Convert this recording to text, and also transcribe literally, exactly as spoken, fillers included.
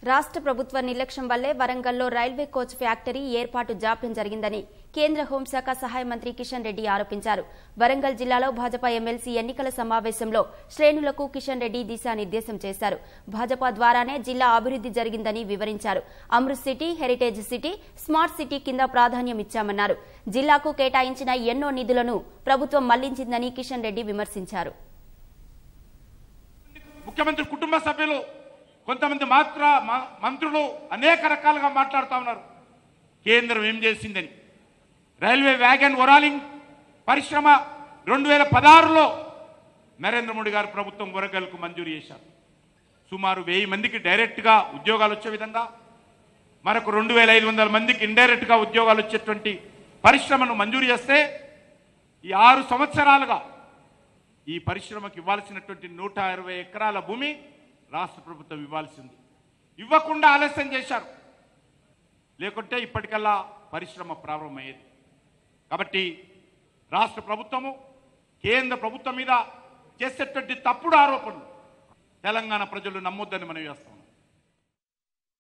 రాష్ట్ర ప్రభుత్వ నిర్లక్ష్యం వల్లే వరంగల్లో రైల్వే కోచ్ ఫ్యాక్టరీ ఏర్పాటు జాప్యం జరిగిందని కేంద్ర హోంశాఖ సహాయ మంత్రి కిషన్ రెడ్డి ఆరోపించారు. వరంగల్ జిల్లాలో భాజపా ఎమ్మెల్సీ ఎన్నికల సమావేశంలో శ్రేణులకు కిషన్ రెడ్డి దిశానిర్దేశం చేశారు. భాజపా ద్వారానే జిల్లా అభివృద్ధి జరిగిందని వివరించారు. Amrut city, heritage city, smart city కింద ప్రాధాన్యం ఇచ్చామన్నారు. జిల్లాకు కేటాయించిన ఎన్నో నిధులను ప్రభుత్వం మళ్లించిందని కిషన్ రెడ్డి విమర్శించారు. ముఖ్యమంత్రి కుటుంబ సభ్యులు కొంతమంది మాత్ర మంత్రులు అనేక రకాలుగా మాట్లాడుతూ ఉన్నారు కేంద్రం ఏం చేసిందని. రైల్వే వ్యాగన్ ఒరాలింగ్ పరిశ్రమ రెండు వేల పదహారులో నరేంద్ర మోడీ గారు ప్రభుత్వం వరంగల్కు మంజూరు చేశారు. సుమారు వెయ్యి మందికి డైరెక్ట్గా ఉద్యోగాలు వచ్చే విధంగా, మనకు రెండు వేల ఐదు వందల మందికి ఇండైరెక్ట్గా ఉద్యోగాలు వచ్చేటువంటి పరిశ్రమను మంజూరు చేస్తే ఈ ఆరు సంవత్సరాలుగా ఈ పరిశ్రమకు ఇవ్వాల్సినటువంటి నూట ఇరవై ఎకరాల భూమి రాష్ట్ర ప్రభుత్వం ఇవ్వాల్సింది, ఇవ్వకుండా ఆలస్యం చేశారు. లేకుంటే ఇప్పటికల్లా పరిశ్రమ ప్రారంభమయ్యేది. కాబట్టి రాష్ట్ర ప్రభుత్వము కేంద్ర ప్రభుత్వం మీద చేసేటువంటి తప్పుడు ఆరోపణలు తెలంగాణ ప్రజలు నమ్మొద్దని మనం చేస్తాం.